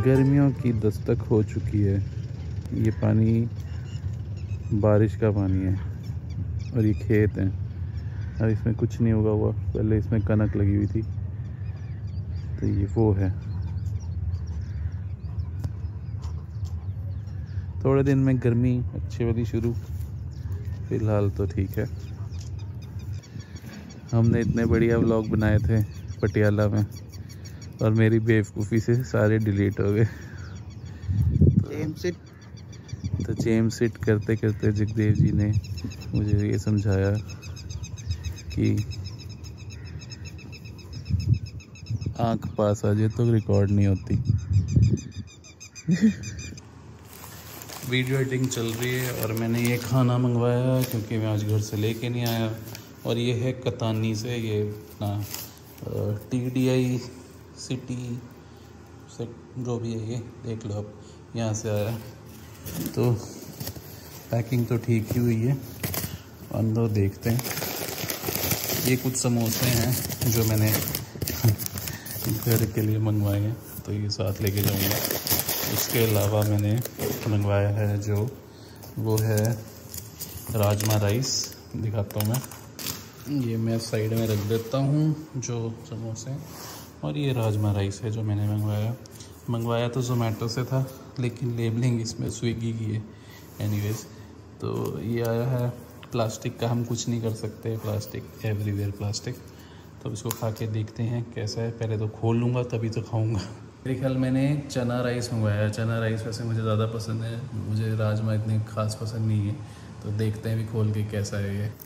गर्मियों की दस्तक हो चुकी है। ये पानी बारिश का पानी है और ये खेत है। अब इसमें कुछ नहीं उगा हुआ, पहले इसमें कनक लगी हुई थी, तो ये वो है। थोड़े दिन में गर्मी अच्छी वाली शुरू, फिलहाल तो ठीक है। हमने इतने बढ़िया व्लॉग बनाए थे पटियाला में और मेरी बेवकूफ़ी से सारे डिलीट हो गए। तो जेम्स सिट करते करते जगदेव जी ने मुझे ये समझाया कि आंख पास आ जाए तो रिकॉर्ड नहीं होती। वीडियो एडिटिंग चल रही है और मैंने ये खाना मंगवाया क्योंकि मैं आज घर से लेके नहीं आया। और ये है कतानी से, ये अपना TDI सिटी से जो भी है, ये देख लो आप, यहाँ से आया। तो पैकिंग तो ठीक ही हुई है, अंदर देखते हैं। ये कुछ समोसे हैं जो मैंने घर के लिए मंगवाए हैं, तो ये साथ लेके जाऊंगा। उसके अलावा मैंने मंगवाया है जो वो है राजमा राइस, दिखाता हूँ मैं। ये मैं साइड में रख देता हूँ जो समोसे, और ये राजमा राइस है जो मैंने मंगवाया तो ज़ोमैटो से था, लेकिन लेबलिंग इसमें स्विगी की है। एनीवेज, तो ये आया है प्लास्टिक का, हम कुछ नहीं कर सकते, प्लास्टिक एवरीवेयर प्लास्टिक। तो इसको खा के देखते हैं कैसा है। पहले तो खोल लूँगा तभी तो खाऊँगा। मेरे ख्याल मैंने चना राइस मंगवाया। चना राइस वैसे मुझे ज़्यादा पसंद है, मुझे राजमा इतने ख़ास पसंद नहीं है। तो देखते हैं भी खोल के कैसा है ये।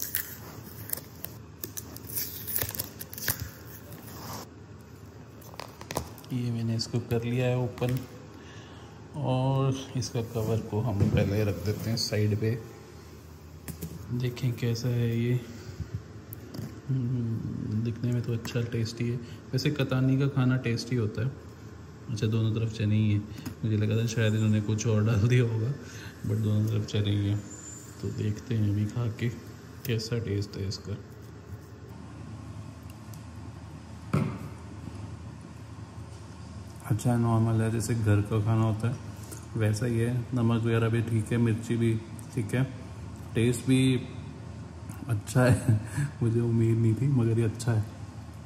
ये मैंने इसको कर लिया है ओपन, और इसका कवर को हम पहले रख देते हैं साइड पे। देखें कैसा है ये। दिखने में तो अच्छा टेस्टी है। वैसे कतानी का खाना टेस्टी होता है। अच्छा, दोनों तरफ चने ही है। मुझे लगा था शायद इन्होंने कुछ और डाल दिया होगा, बट दोनों तरफ चने ही है। तो देखते हैं अभी खा के कैसा टेस्ट है इसका। अच्छा, नॉर्मल है, जैसे घर का खाना होता है वैसा ही है। नमक वगैरह भी ठीक है, मिर्ची भी ठीक है, टेस्ट भी अच्छा है। मुझे उम्मीद नहीं थी, मगर ये अच्छा है।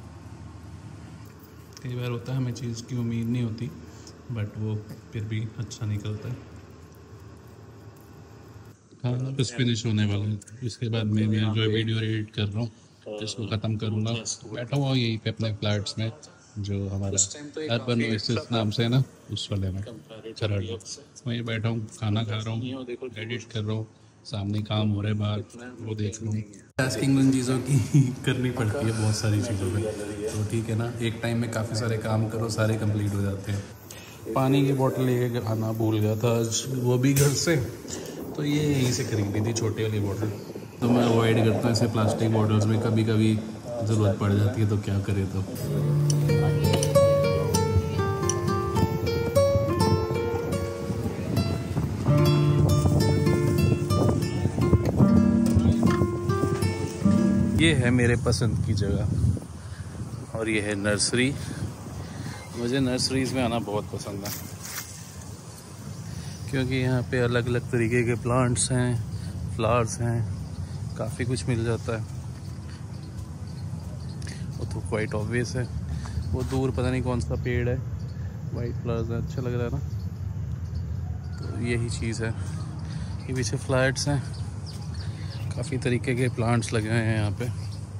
कई बार होता है हमें चीज़ की उम्मीद नहीं होती, बट वो फिर भी अच्छा निकलता है। खाना बस फिनिश होने वाला है, इसके बाद मैं जो वीडियो एडिट कर रहा हूँ इसको ख़त्म करूँगा। बैठा हुआ यहीं पे अपने फ्लैट्स में, जो हमारा अर्बन ओएसिस नाम से है ना, उस वाले में चरड़। वहीं बैठा हूँ, खाना खा रहा हूँ, एडिट कर रहा हूँ, सामने काम हो रहा है बाहर, वो देख रहा हूँ। टास्किंग उन चीज़ों की करनी पड़ती है, बहुत सारी चीज़ों पे। तो ठीक है ना, एक टाइम में काफ़ी सारे काम करो, सारे कंप्लीट हो जाते हैं। पानी की बोतल लेके आना भूल गया था आज, वो भी घर से। तो ये यहीं से खरीदी थी, छोटी वाली बोतल। तो मैं अवॉइड करता हूँ ऐसे प्लास्टिक बॉटल्स में, कभी कभी ज़रूरत पड़ जाती है तो क्या करें। तो ये है मेरे पसंद की जगह, और ये है नर्सरी। मुझे नर्सरीज़ में आना बहुत पसंद है, क्योंकि यहाँ पे अलग अलग तरीके के प्लांट्स हैं, फ्लावर्स हैं, काफ़ी कुछ मिल जाता है। वो तो क्वाइट ऑब्वियस है। वो दूर पता नहीं कौन सा पेड़ है, वाइट फ्लावर्स है, अच्छा लग रहा है ना। तो यही चीज़ है। ये पीछे फ्लैट्स हैं, काफ़ी तरीके के प्लांट्स लगे हुए हैं यहाँ पे।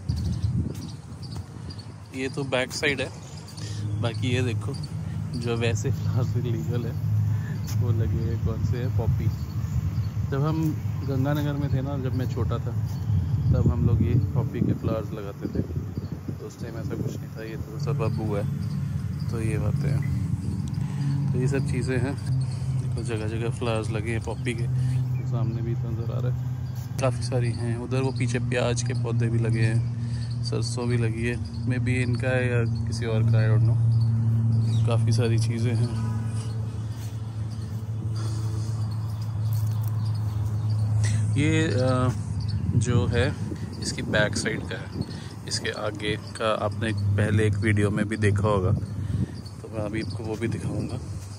ये तो बैक साइड है, बाकी ये देखो जो वैसे फ्लावर्स लीगल है वो लगे हैं। कौन से है? पॉपी। जब हम गंगानगर में थे ना, जब मैं छोटा था, तब हम लोग ये पॉपी के फ्लावर्स लगाते थे। तो उस टाइम ऐसा कुछ नहीं था, ये तो सब अब हुआ है। तो ये बातें हैं, तो ये सब चीज़ें हैं। देखो जगह जगह फ्लावर्स लगे हैं पॉपी के, तो सामने भी नज़र आ रहा है, काफ़ी सारी हैं। उधर वो पीछे प्याज के पौधे भी लगे हैं, सरसों भी लगी है। मे बी इनका है या किसी और का, आई डोंट नो। काफ़ी सारी चीज़ें हैं। ये जो है इसकी बैक साइड का है, इसके आगे का आपने पहले एक वीडियो में भी देखा होगा, तो मैं अभी आपको वो भी दिखाऊंगा।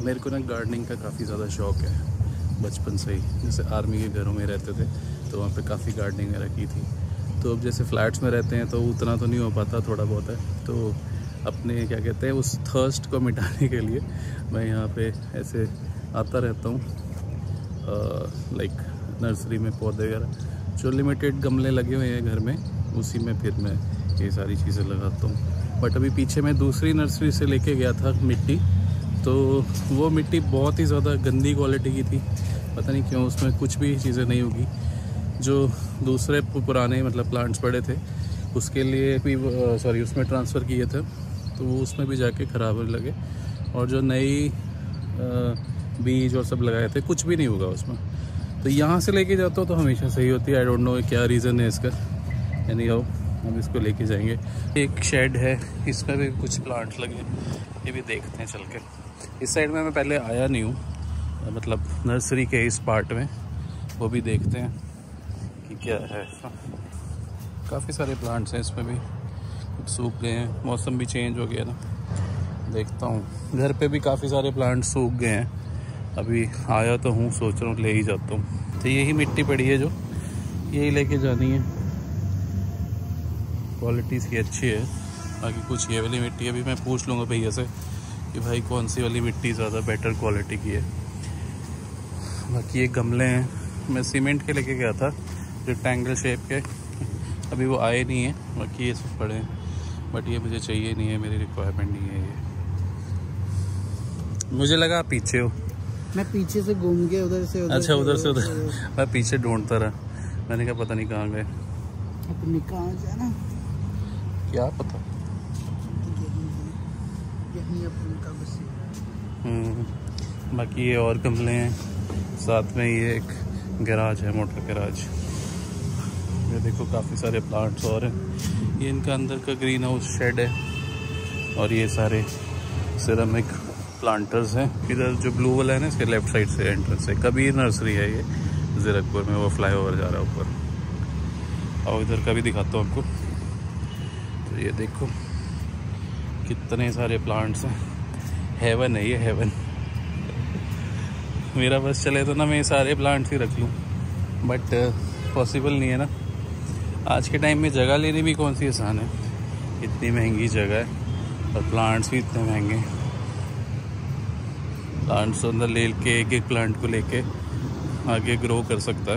मेरे को ना गार्डनिंग का काफ़ी ज़्यादा शौक़ है बचपन से ही। जैसे आर्मी के घरों में रहते थे तो वहाँ पे काफ़ी गार्डनिंग वगैरह की थी। तो अब जैसे फ्लैट्स में रहते हैं तो उतना तो नहीं हो पाता, थोड़ा बहुत है। तो अपने क्या कहते हैं उस थर्स्ट को मिटाने के लिए मैं यहाँ पे ऐसे आता रहता हूँ, लाइक नर्सरी में पौधे वगैरह जो लिमिटेड गमले लगे हुए हैं घर में, उसी में फिर मैं ये सारी चीज़ें लगाता हूँ। बट अभी पीछे मैं दूसरी नर्सरी से लेके गया था मिट्टी, तो वो मिट्टी बहुत ही ज़्यादा गंदी क्वालिटी की थी। पता नहीं क्यों उसमें कुछ भी चीज़ें नहीं होगी। जो दूसरे पुराने मतलब प्लांट्स पड़े थे उसके लिए भी सॉरी उसमें ट्रांसफ़र किए थे, तो वो उसमें भी जाके ख़राब होने लगे। और जो नई बीज और सब लगाए थे कुछ भी नहीं होगा उसमें। तो यहाँ से लेके जाता हूँ तो हमेशा सही होती है। आई डोंट नो क्या रीज़न है इसका। यानी हो हम इसको लेके जाएंगे। एक शेड है, इसमें भी कुछ प्लांट्स लगे, ये भी देखते हैं चल के। इस साइड में मैं पहले आया नहीं हूँ, मतलब नर्सरी के इस पार्ट में, वो भी देखते हैं कि क्या है। काफ़ी सारे प्लांट्स हैं इसमें भी, कुछ सूख गए हैं, मौसम भी चेंज हो गया ना। देखता हूँ घर पे भी काफ़ी सारे प्लांट्स सूख गए हैं। अभी आया तो हूँ, सोच रहा हूँ ले ही जाता हूँ। तो यही मिट्टी पड़ी है जो यही लेके जानी है, क्वालिटी इसकी अच्छी है। बाकी कुछ ये वाली मिट्टी अभी मैं पूछ लूँगा भैया से कि भाई कौन सी वाली मिट्टी ज़्यादा बेटर क्वालिटी की है। बाकी ये गमले हैं, मैं सीमेंट के लेके गया था रेक्टेंगल शेप के, अभी वो आए नहीं हैं। बाकी ये सब पड़े हैं, बट ये मुझे चाहिए नहीं है, मेरी रिक्वायरमेंट नहीं है ये। मुझे लगा पीछे हो, मैं पीछे से घूम के उधर से उधर। अच्छा उधर से उधर मैं पीछे ढूंढता रहा, मैंने कहा पता नहीं कहाँ गए। अपनी कहाँ जाना क्या पता, यहीं अपन का बस। बाकी ये और गमले हैं, साथ में ये एक गैराज है, मोटर गैराज। ये देखो काफ़ी सारे प्लांट्स और हैं। ये इनका अंदर का ग्रीन हाउस शेड है, और ये सारे सिरेमिक प्लांटर्स हैं। इधर जो ब्लू वाला है ना, इसके लेफ्ट साइड से एंट्रेंस है। कबीर नर्सरी है ये, ज़ीरकपुर में, वो फ्लाईओवर जा रहा है ऊपर। और इधर का भी दिखाता हूँ आपको। तो ये देखो कितने सारे प्लांट्स हैं, हेवन है ये, हेवन। मेरा बस चले तो ना मैं ये सारे प्लांट्स ही रख लूँ, बट पॉसिबल नहीं है ना। आज के टाइम में जगह लेनी भी कौन सी आसान है, इतनी महंगी जगह है और प्लांट्स भी इतने महंगे। प्लांट्स अंदर ले के एक एक प्लांट को लेके आगे ग्रो कर सकता है।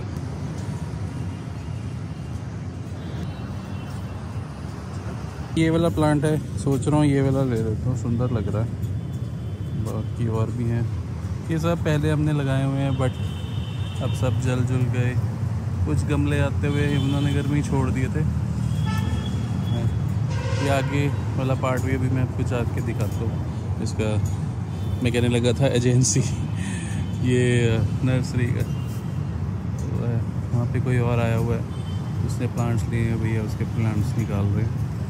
ये वाला प्लांट है, सोच रहा हूँ ये वाला ले लेता हूँ, सुंदर लग रहा है। बाकी और भी हैं, ये सब पहले हमने लगाए हुए हैं, बट अब सब जल जुल गए। कुछ गमले आते हुए यमुनानगर में ही छोड़ दिए थे। ये आगे वाला पार्ट भी अभी मैं आपको जाके दिखाता हूँ। इसका मैं कहने लगा था एजेंसी, ये नर्सरी का तो वहाँ पे कोई और आया हुआ है, उसने प्लांट्स लिए हैं भैया, उसके प्लांट्स निकाल रहे हैं।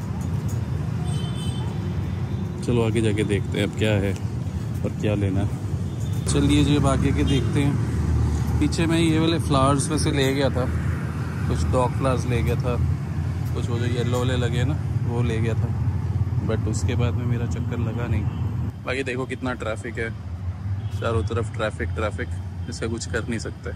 चलो आगे जाके देखते हैं अब क्या है और क्या लेना है। चलिए जी अब आगे के देखते हैं। पीछे मैं ये वाले फ्लावर्स में से ले गया था, कुछ डॉग फ्लावर्स ले गया था, कुछ वो जो येलो वाले लगे ना वो ले गया था, बट उसके बाद में मेरा चक्कर लगा नहीं। बाकी देखो कितना ट्रैफिक है, चारों तरफ ट्रैफिक ट्रैफिक, इसका कुछ कर नहीं सकते।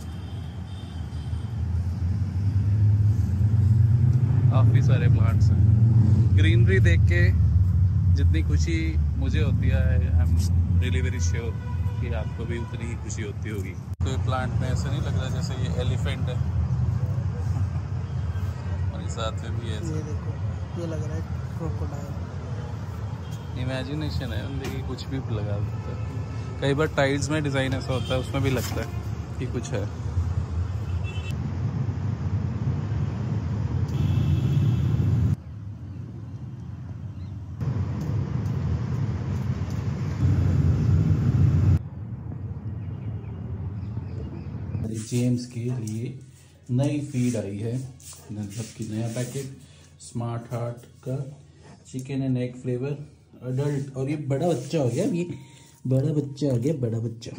काफ़ी सारे प्लांट्स हैं। ग्रीनरी देख के जितनी खुशी मुझे होती है, I am really very sure कि आपको भी उतनी ही खुशी होती होगी। तो प्लांट में ऐसा नहीं लग रहा जैसे ये एलिफेंट है, और इस साथ में भी ऐसा, ये देखो ये लग रहा है क्रोकोडाइल। इमेजिनेशन है, देखिए कुछ भी लगा सकता है। कई बार टाइल्स में डिज़ाइन ऐसा होता है, उसमें भी लगता है कि कुछ है। जेम्स के लिए नई फीड आई है, मतलब कि नया पैकेट स्मार्ट हार्ट का chicken and egg flavour adult. और ये बड़ा बच्चा हो गया, ये बड़ा बच्चा हो गया, बड़ा बच्चा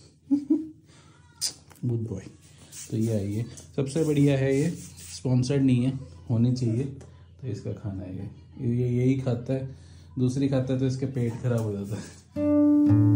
गुड बॉय। तो ये आई है, सबसे बढ़िया है ये, स्पॉन्सर्ड नहीं है, होनी चाहिए। तो इसका खाना है ये यही खाता है, दूसरी खाता है तो इसके पेट खराब हो जाता है।